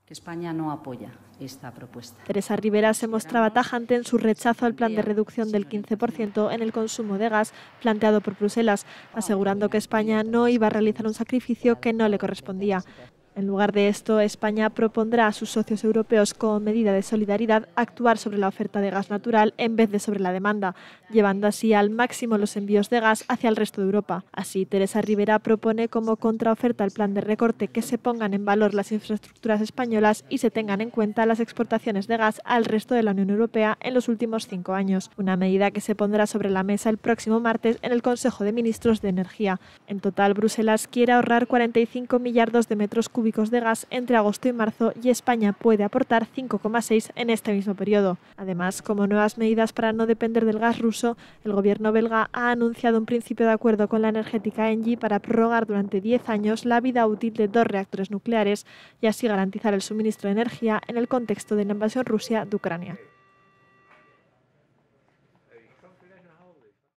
España no apoya esta propuesta. Teresa Ribera se mostraba tajante en su rechazo al plan de reducción del 15% en el consumo de gas planteado por Bruselas, asegurando que España no iba a realizar un sacrificio que no le correspondía. En lugar de esto, España propondrá a sus socios europeos como medida de solidaridad actuar sobre la oferta de gas natural en vez de sobre la demanda, llevando así al máximo los envíos de gas hacia el resto de Europa. Así, Teresa Ribera propone como contraoferta al plan de recorte que se pongan en valor las infraestructuras españolas y se tengan en cuenta las exportaciones de gas al resto de la Unión Europea en los últimos 5 años, una medida que se pondrá sobre la mesa el próximo martes en el Consejo de Ministros de Energía. En total, Bruselas quiere ahorrar 45 millardos de metros cúbicos de gas entre agosto y marzo y España puede aportar 5,6 en este mismo periodo. Además, como nuevas medidas para no depender del gas ruso, el gobierno belga ha anunciado un principio de acuerdo con la energética Engie para prorrogar durante 10 años la vida útil de 2 reactores nucleares y así garantizar el suministro de energía en el contexto de la invasión rusa de Ucrania.